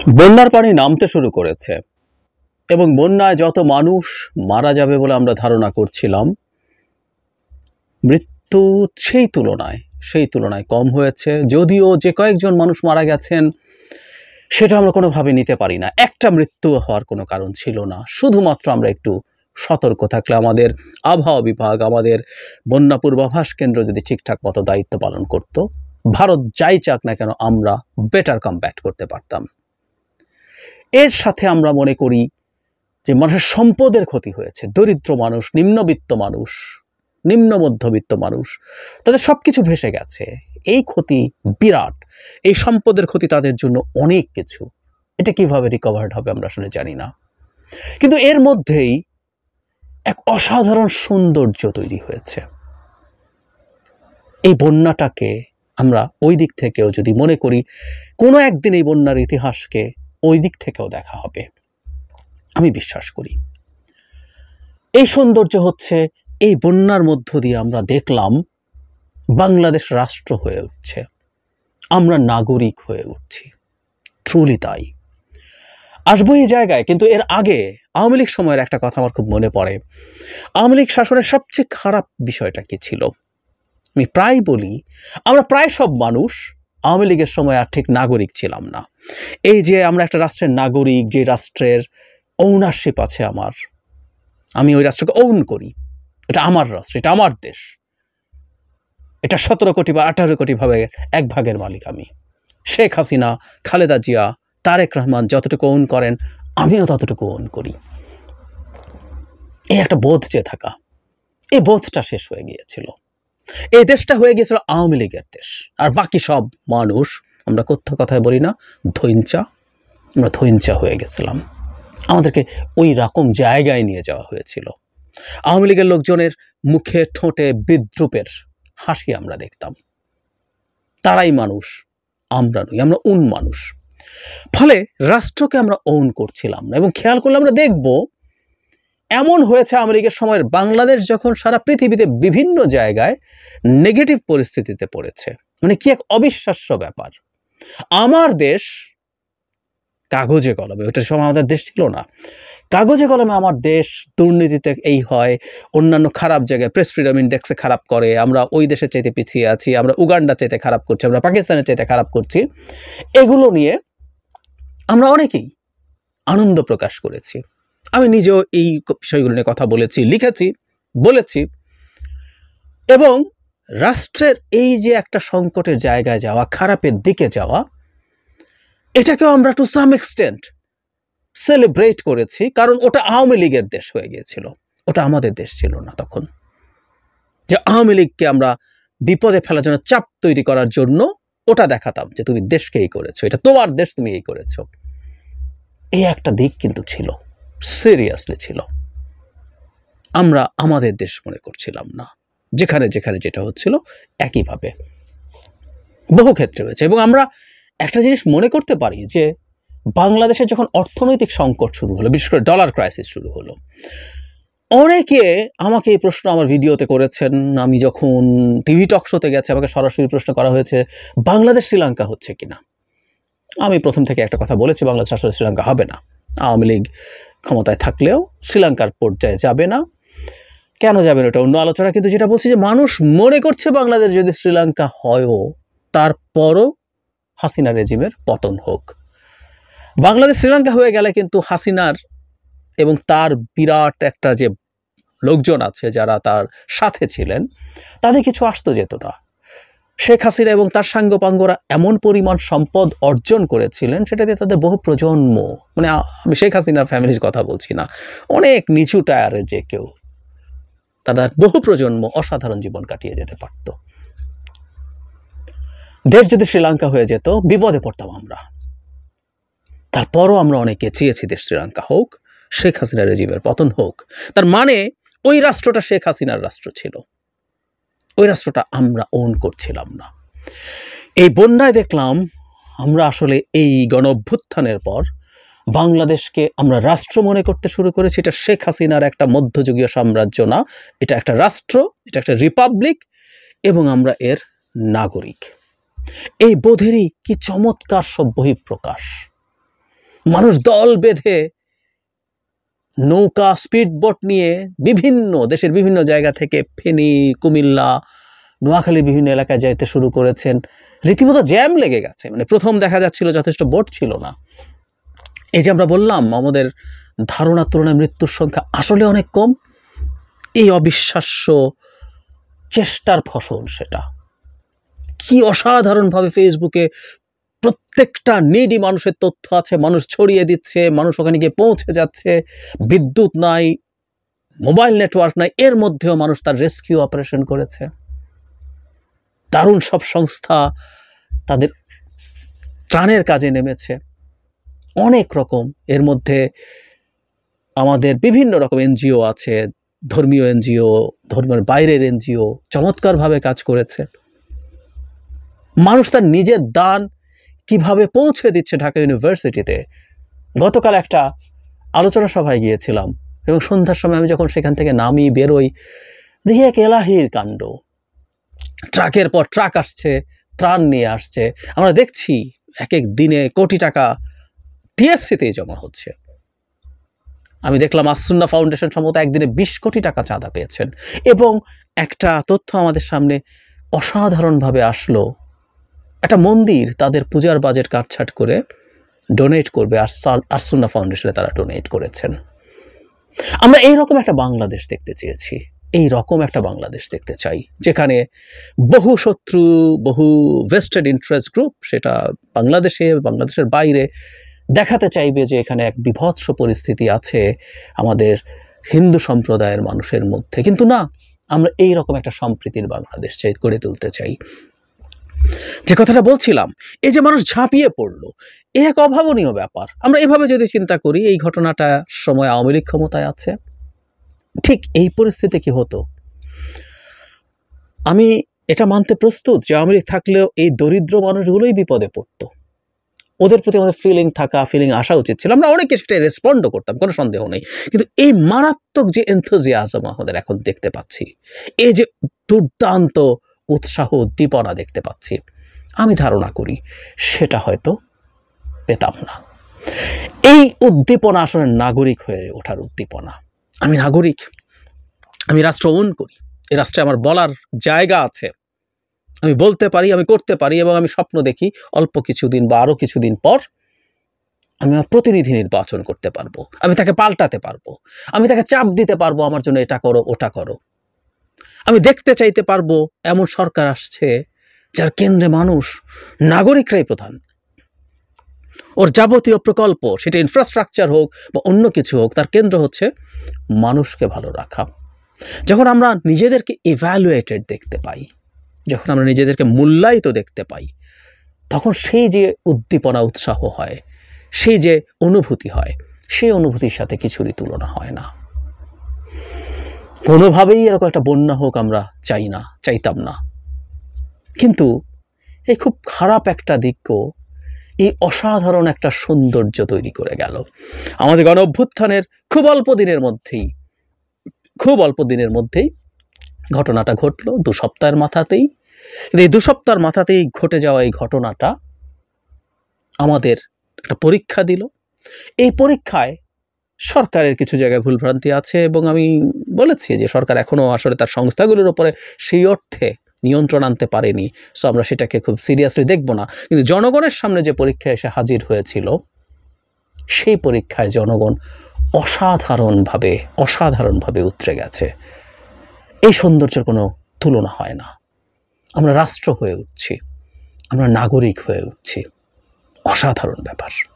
বন্যার পানি নামতে শুরু করেছে এবং বন্যায় যত মানুষ মারা যাবে বলে আমরা ধারণা করছিলাম, মৃত্যু সেই তুলনায় কম হয়েছে। যদিও যে কয়েকজন মানুষ মারা গেছেন সেটা আমরা কোনোভাবে নিতে পারি না। একটা মৃত্যু হওয়ার কোনো কারণ ছিল না। শুধুমাত্র আমরা একটু সতর্ক থাকলে, আমাদের আবহাওয়া বিভাগ, আমাদের বন্যা পূর্বাভাস কেন্দ্র যদি ঠিকঠাক মতো দায়িত্ব পালন করত, ভারত যাই চাক না কেন আমরা বেটার কমব্যাট করতে পারতাম। এর সাথে আমরা মনে করি যে মানুষের সম্পদের ক্ষতি হয়েছে। দরিদ্র মানুষ, নিম্নবিত্ত মানুষ, নিম্ন মধ্যবিত্ত মানুষ, তাদের সব কিছু ভেসে গেছে। এই ক্ষতি বিরাট। এই সম্পদের ক্ষতি তাদের জন্য অনেক কিছু। এটা কিভাবে রিকভার্ড হবে আমরা আসলে জানি না। কিন্তু এর মধ্যেই এক অসাধারণ সৌন্দর্য তৈরি হয়েছে। এই বন্যাটাকে আমরা ওই দিক থেকেও যদি মনে করি, কোনো একদিন এই বন্যার ইতিহাসকে ওই দিক থেকেও দেখা হবে, আমি বিশ্বাস করি। এই সৌন্দর্য হচ্ছে এই বন্যার মধ্য দিয়ে আমরা দেখলাম বাংলাদেশ রাষ্ট্র হয়ে উঠছে, আমরা নাগরিক হয়ে উঠছি। ট্রুলি তাই। আসবো এই জায়গায়, কিন্তু এর আগে আওয়ামী লীগ সময়ের একটা কথা আমার খুব মনে পড়ে। আওয়ামী লীগ শাসনের সবচেয়ে খারাপ বিষয়টা কি ছিল? আমি প্রায় বলি, আমরা প্রায় সব মানুষ আওয়ামী লীগের সময় আর ঠিক নাগরিক ছিলাম না। এই যে আমরা একটা রাষ্ট্রের নাগরিক, যে রাষ্ট্রের ওনারশিপ আছে আমার, আমি ওই রাষ্ট্রকে ওন করি, এটা আমার রাষ্ট্র, এটা আমার দেশ, এটা 17 কোটি বা 18 কোটি ভাবে এক ভাগের মালিক আমি। শেখ হাসিনা, খালেদা জিয়া, তারেক রহমান যতটুকু ওন করেন, আমিও ততটুকু ওন করি। এই একটা বোধ যে থাকা, এই বোধটা শেষ হয়ে গিয়েছিল। এই দেশটা হয়ে গিয়েছিল আওয়ামী লীগের দেশ। আর বাকি সব মানুষ, আমরা কথায় বলি না ধৈঞ্চা, আমরা ধৈঞ্চা হয়ে গেছিলাম। আমাদেরকে ওই রকম জায়গায় নিয়ে যাওয়া হয়েছিল। আওয়ামী লীগের লোকজনের মুখে ঠোঁটে বিদ্রুপের হাসি আমরা দেখতাম। তারাই মানুষ, আমরা নই, আমরা উন মানুষ। ফলে রাষ্ট্রকে আমরা ওন করছিলাম না। এবং খেয়াল করলে আমরা দেখব, এমন হয়েছে আওয়ামী লীগের সময়ের বাংলাদেশ যখন সারা পৃথিবীতে বিভিন্ন জায়গায় নেগেটিভ পরিস্থিতিতে পড়েছে, মানে কি এক অবিশ্বাস্য ব্যাপার। আমার দেশ কাগজে কলমে, ওইটার সময় আমাদের দেশ ছিল না, কাগজে কলমে আমার দেশ দুর্নীতিতে এই হয়, অন্যান্য খারাপ জায়গায় প্রেস ফ্রিডম ইন্ডেক্সে খারাপ করে, আমরা ওই দেশের চাইতে পিছিয়ে আছি, আমরা উগান্ডার চাইতে খারাপ করছি, আমরা পাকিস্তানের চাইতে খারাপ করছি। এগুলো নিয়ে আমরা অনেকেই আনন্দ প্রকাশ করেছি। আমি নিজেও এই বিষয়গুলো নিয়ে কথা বলেছি, লিখেছি, বলেছি। এবং রাষ্ট্রের এই যে একটা সংকটের জায়গায় যাওয়া, খারাপের দিকে যাওয়া, এটাকেও আমরা টু সাম এক্সটেন্ট সেলিব্রেট করেছি, কারণ ওটা আওয়ামী লীগের দেশ হয়ে গিয়েছিল, ওটা আমাদের দেশ ছিল না তখন। যে আওয়ামী লীগকে আমরা বিপদে ফেলার জন্য, চাপ তৈরি করার জন্য ওটা দেখাতাম যে তুমি দেশকে এই করেছো, এটা তোমার দেশ, তুমি এই করেছো। এই একটা দিক কিন্তু ছিল, সিরিয়াসলি ছিল। আমরা আমাদের দেশ মনে করছিলাম না, যেখানে যেখানে যেটা হচ্ছিল একইভাবে বহু ক্ষেত্রে হয়েছে। এবং আমরা একটা জিনিস মনে করতে পারি যে বাংলাদেশের যখন অর্থনৈতিক সংকট শুরু হলো, বিশেষ করে ডলার ক্রাইসিস শুরু হলো, অনেকে আমাকে এই প্রশ্ন আমার ভিডিওতে করেছেন। আমি যখন টিভি টক শোতে গেছে, আমাকে সরাসরি প্রশ্ন করা হয়েছে, বাংলাদেশ শ্রীলঙ্কা হচ্ছে কিনা। আমি প্রথম থেকে একটা কথা বলেছি, বাংলাদেশ আসলে শ্রীলঙ্কা হবে না। আওয়ামী লীগ ক্ষমতায় থাকলেও শ্রীলঙ্কার পর্যায়ে যাবে না। কেন যাবে না ওটা অন্য আলোচনা। কিন্তু যেটা বলছি যে মানুষ মনে করছে বাংলাদেশ যদি শ্রীলঙ্কা হয়ও, তারপরও হাসিনা রেজিমের পতন হোক। বাংলাদেশ শ্রীলঙ্কা হয়ে গেলে কিন্তু হাসিনার এবং তার বিরাট একটা যে লোকজন আছে যারা তার সাথে ছিলেন, তাদের কিছু আসতো যেত না। শেখ হাসিনা এবং তার সাঙ্গপাঙ্গরা এমন পরিমাণ সম্পদ অর্জন করেছিলেন, সেটা দিয়ে তাদের বহু প্রজন্ম, মানে আমি শেখ হাসিনার ফ্যামিলির কথা বলছি না, অনেক নিচু টায়ারের যে কেউ, তারা বহু প্রজন্ম অসাধারণ জীবন কাটিয়ে যেতে পারত। দেশ যদি শ্রীলঙ্কা হয়ে যেত, বিপদে পড়তাম আমরা। তারপরও আমরা অনেকে চেয়েছি দেশ শ্রীলঙ্কা হোক, শেখ হাসিনা রেজিমের পতন হোক। তার মানে ওই রাষ্ট্রটা শেখ হাসিনার রাষ্ট্র ছিল, ওই রাষ্ট্রটা আমরা ওন করছিলাম না। এই বন্যায় দেখলাম আমরা আসলে এই গণ অভ্যুত্থানের পর বাংলাদেশকে আমরা রাষ্ট্র মনে করতে শুরু করেছি। এটা শেখ হাসিনার একটা মধ্যযুগীয় সাম্রাজ্য না, এটা একটা রাষ্ট্র, এটা একটা রিপাবলিক, এবং আমরা এর নাগরিক। এই বোধেরই কি চমৎকার সব বহিঃপ্রকাশ। মানুষ দল বেঁধে নৌকা স্পিডবোট নিয়ে বিভিন্ন দেশের বিভিন্ন জায়গা থেকে ফেনী, কুমিল্লা, নোয়াখালী বিভিন্ন এলাকায় যাইতে শুরু করেছেন। রীতিমতো জ্যাম লেগে গেছে। মানে প্রথম দেখা যাচ্ছিল যথেষ্ট বোট ছিল না। এই যে আমরা বললাম আমাদের ধারণার তুলনায় মৃত্যুর সংখ্যা আসলে অনেক কম, এই অবিশ্বাস্য চেষ্টার ফসল সেটা। কি অসাধারণভাবে ফেসবুকে প্রত্যেকটা নিডি মানুষের তথ্য আছে, মানুষ ছড়িয়ে দিচ্ছে, মানুষ ওখানে গিয়ে পৌঁছে যাচ্ছে। বিদ্যুৎ নাই, মোবাইল নেটওয়ার্ক নাই, এর মধ্যেও মানুষ তার রেস্কিউ অপারেশন করেছে। দারুণ সব সংস্থা তাদের ত্রাণের কাজে নেমেছে। অনেক রকম, এর মধ্যে আমাদের বিভিন্ন রকম এনজিও আছে, ধর্মীয় এনজিও, ধর্মের বাইরের এনজিও চমৎকারভাবে কাজ করেছে। মানুষ তার নিজের দান কিভাবে পৌঁছে দিচ্ছে ঢাকা ইউনিভার্সিটিতে। গতকাল একটা আলোচনা সভায় গিয়েছিলাম এবং সন্ধ্যার সময় আমি যখন সেখান থেকে নামি বেরোই, দেখি এক এলাহির কাণ্ড। ট্রাকের পর ট্রাক আসছে, ত্রাণ নিয়ে আসছে। আমরা দেখছি এক এক দিনে কোটি টাকা টিএসসিতেই জমা হচ্ছে। আমি দেখলাম আসুন্না ফাউন্ডেশন সম্ভবত একদিনে 20 কোটি টাকা চাঁদা পেয়েছেন। এবং একটা তথ্য আমাদের সামনে অসাধারণভাবে আসলো, একটা মন্দির তাদের পূজার বাজেট কাটছাট করে ডোনেট করবে, আসুন্না ফাউন্ডেশনে তারা ডোনেট করেছেন। আমরা এইরকম একটা বাংলাদেশ দেখতে চেয়েছি, এই রকম একটা বাংলাদেশ দেখতে চাই যেখানে বহু শত্রু, বহু ভেস্টেড ইন্টারেস্ট গ্রুপ সেটা বাংলাদেশে, বাংলাদেশের বাইরে দেখাতে চাইবে যে এখানে এক বিভৎস পরিস্থিতি আছে আমাদের হিন্দু সম্প্রদায়ের মানুষের মধ্যে। কিন্তু না, আমরা এই রকম একটা সম্প্রীতির বাংলাদেশ চাই, গড়ে তুলতে চাই। যে কথাটা বলছিলাম, এই যে মানুষ ঝাঁপিয়ে পড়লো, এ এক অভাবনীয় ব্যাপার। আমরা এভাবে যদি চিন্তা করি, এই ঘটনাটা সময় আওয়ামী লীগ ক্ষমতায় আছে, ঠিক এই পরিস্থিতি কি হতো? আমি এটা মানতে প্রস্তুত যে আওয়ামী লীগ থাকলেও এই দরিদ্র মানুষগুলোই বিপদে পড়তো। ওদের প্রতি আমাদের ফিলিং আসা উচিত ছিল। আমরা অনেকে সেটা রেসপন্ডও করতাম, কোনো সন্দেহ নেই। কিন্তু এই মারাত্মক যে এনথুজিয়াজম আমাদের এখন দেখতে পাচ্ছি, এই যে দুর্দান্ত উৎসাহ, উদ্দীপনা দেখতে পাচ্ছি, আমি ধারণা করি সেটা হয়তো পেতাম না। এই উদ্দীপনা আসলে নাগরিক হয়ে ওঠার উদ্দীপনা। আমি নাগরিক, আমি রাষ্ট্র ওন করি, এই রাষ্ট্রে আমার বলার জায়গা আছে, আমি বলতে পারি, আমি করতে পারি, এবং আমি স্বপ্ন দেখি অল্প কিছুদিন বা আরও কিছুদিন পর আমি আমার প্রতিনিধি নির্বাচন করতে পারবো, আমি তাকে পাল্টাতে পারবো, আমি তাকে চাপ দিতে পারবো আমার জন্য এটা করো, ওটা করো। আমি দেখতে চাইতে পারবো এমন সরকার আসছে যার কেন্দ্রে মানুষ, নাগরিকরাই প্রধান। ওর যাবতীয় প্রকল্প, সেটা ইনফ্রাস্ট্রাকচার হোক বা অন্য কিছু হোক, তার কেন্দ্র হচ্ছে মানুষকে ভালো রাখা। যখন আমরা নিজেদেরকে ইভ্যালুয়েটেড দেখতে পাই, যখন আমরা নিজেদেরকে মূল্যায়িত দেখতে পাই, তখন সেই যে উদ্দীপনা, উৎসাহ হয়, সেই যে অনুভূতি হয়, সেই অনুভূতির সাথে কিছুরই তুলনা হয় না। কোনোভাবেই এরকম একটা বন্যা হোক আমরা চাই না, চাইতাম না। কিন্তু এই খুব খারাপ একটা দিকও এই অসাধারণ একটা সৌন্দর্য তৈরি করে গেল। আমাদের গণ অভ্যুত্থানের খুব অল্প দিনের মধ্যেই ঘটনাটা ঘটলো, 2 সপ্তাহের মাথাতেই। কিন্তু এই 2 সপ্তাহের মাথাতেই ঘটে যাওয়া এই ঘটনাটা আমাদের একটা পরীক্ষা দিল। এই পরীক্ষায় সরকারের কিছু জায়গায় ভুলভ্রান্তি আছে, এবং আমি বলেছি যে সরকার এখনও আসলে তার সংস্থাগুলোর উপরে সেই অর্থে নিয়ন্ত্রণ আনতে পারেনি। সো আমরা সেটাকে খুব সিরিয়াসলি দেখব না। কিন্তু জনগণের সামনে যে পরীক্ষায় এসে হাজির হয়েছিল, সেই পরীক্ষায় জনগণ অসাধারণভাবে উতরে গেছে। এই সৌন্দর্যের কোনো তুলনা হয় না। আমরা রাষ্ট্র হয়ে উঠছি, আমরা নাগরিক হয়ে উঠছি, অসাধারণ ব্যাপার।